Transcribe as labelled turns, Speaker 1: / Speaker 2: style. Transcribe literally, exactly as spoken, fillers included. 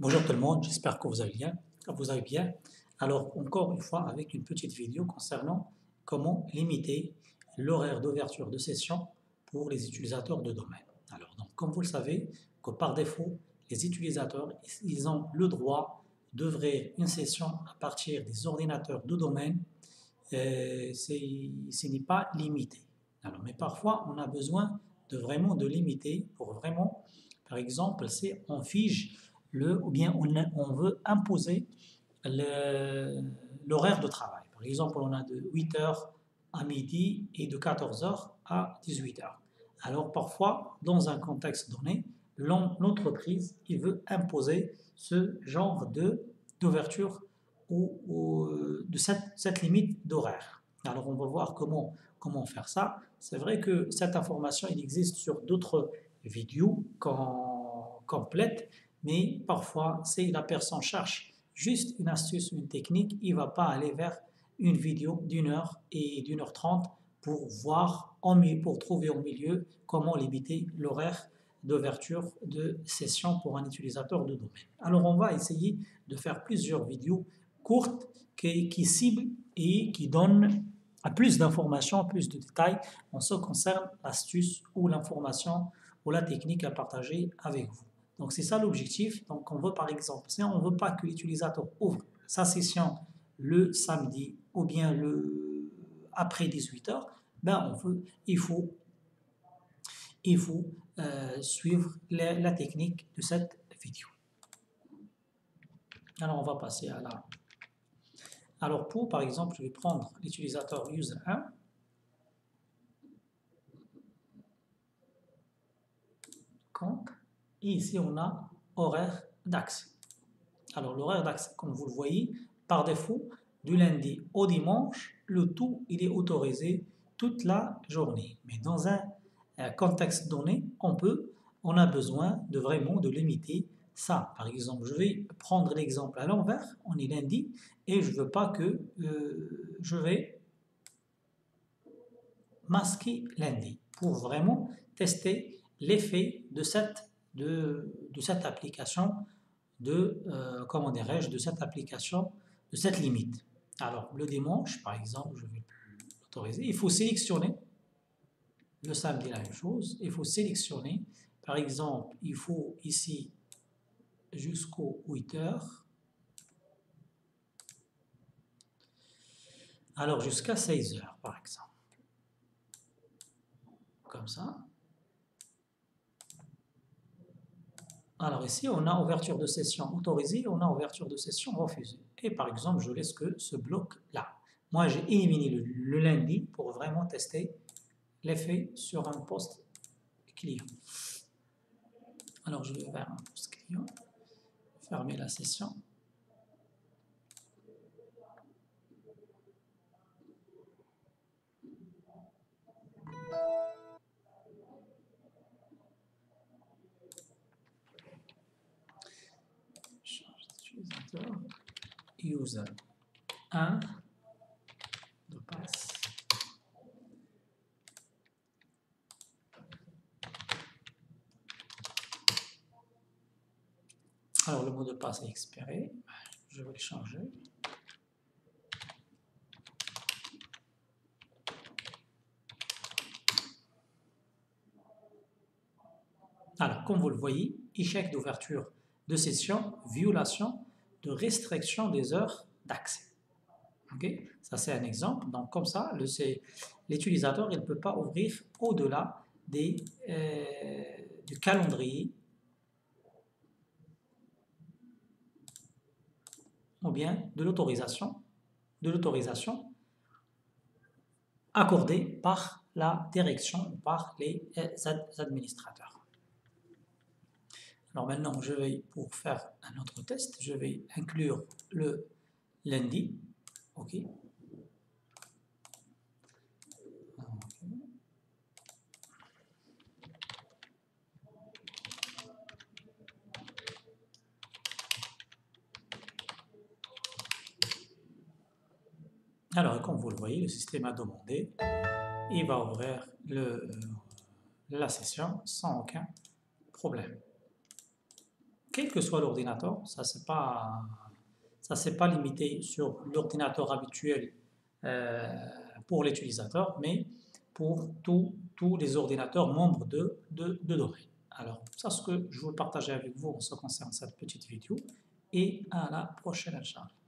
Speaker 1: Bonjour tout le monde, j'espère que vous allez bien. que vous allez bien. Alors encore une fois avec une petite vidéo concernant comment limiter l'horaire d'ouverture de session pour les utilisateurs de domaine. Alors donc comme vous le savez, que par défaut, les utilisateurs ils ont le droit d'ouvrir une session à partir des ordinateurs de domaine. Euh, ce n'est pas limité. Alors, mais parfois on a besoin de vraiment de limiter pour vraiment, par exemple, si on fige le, ou bien on, on veut imposer l'horaire de travail. Par exemple, on a de huit heures à midi et de quatorze heures à dix-huit heures. Alors parfois, dans un contexte donné, l'entreprise il veut imposer ce genre de d'ouverture ou, ou de cette, cette limite d'horaire. Alors on va voir comment, comment faire ça. C'est vrai que cette information il existe sur d'autres vidéos complètes, mais parfois si la personne cherche juste une astuce, une technique, il ne va pas aller vers une vidéo d'une heure et d'une heure trente pour voir, en milieu, pour trouver au milieu comment limiter l'horaire d'ouverture de session pour un utilisateur de domaine. Alors on va essayer de faire plusieurs vidéos courtes qui, qui ciblent et qui donnent plus d'informations, plus de détails en ce qui concerne l'astuce ou l'information ou la technique à partager avec vous. Donc c'est ça l'objectif. Donc on veut par exemple, si on ne veut pas que l'utilisateur ouvre sa session le samedi ou bien le après dix-huit heures, ben on veut, il faut, il faut euh, suivre la, la technique de cette vidéo. Alors on va passer à la... Alors pour par exemple, je vais prendre l'utilisateur user un. Compte. Et ici on a horaire d'accès. Alors l'horaire d'accès, comme vous le voyez, par défaut, du lundi au dimanche, le tout il est autorisé toute la journée. Mais dans un contexte donné, on peut, on a besoin de vraiment de limiter ça. Par exemple, je vais prendre l'exemple à l'envers, on est lundi, et je ne veux pas que euh, je vais masquer lundi pour vraiment tester l'effet de cette, de, de cette application de, euh, comment dirais-je, de cette application, de cette limite. Alors, le dimanche, par exemple, je vais l'autoriser. Il faut sélectionner, le samedi, la même chose. Il faut sélectionner, par exemple, il faut ici jusqu'aux huit heures. Alors, jusqu'à seize heures, par exemple. Comme ça. Alors ici, on a ouverture de session autorisée, on a ouverture de session refusée. Et par exemple, je laisse que ce bloc-là. Moi, j'ai éliminé le, le lundi pour vraiment tester l'effet sur un poste client. Alors, je vais vers un poste client, fermer la session. Change d'utilisateur. User un de passe. Alors, le mot de passe est expiré. Je vais le changer. Alors, comme vous le voyez, échec d'ouverture de session, violation de restriction des heures d'accès. Okay? Ça, c'est un exemple. Donc, comme ça, l'utilisateur ne peut pas ouvrir au-delà des, euh, du calendrier ou bien de l'autorisation de l'autorisation accordée par la direction ou par les administrateurs. Alors maintenant, je vais, pour faire un autre test, je vais inclure le lundi. OK. Alors, comme vous le voyez, le système a demandé, il va ouvrir le, la session sans aucun problème. quel que soit l'ordinateur, ça c'est pas, ça c'est pas limité sur l'ordinateur habituel euh, pour l'utilisateur, mais pour tous tous les ordinateurs membres de, de, de domaine. Alors, ça c'est ce que je veux partager avec vous en ce qui concerne cette petite vidéo et à la prochaine, Inch'Allah.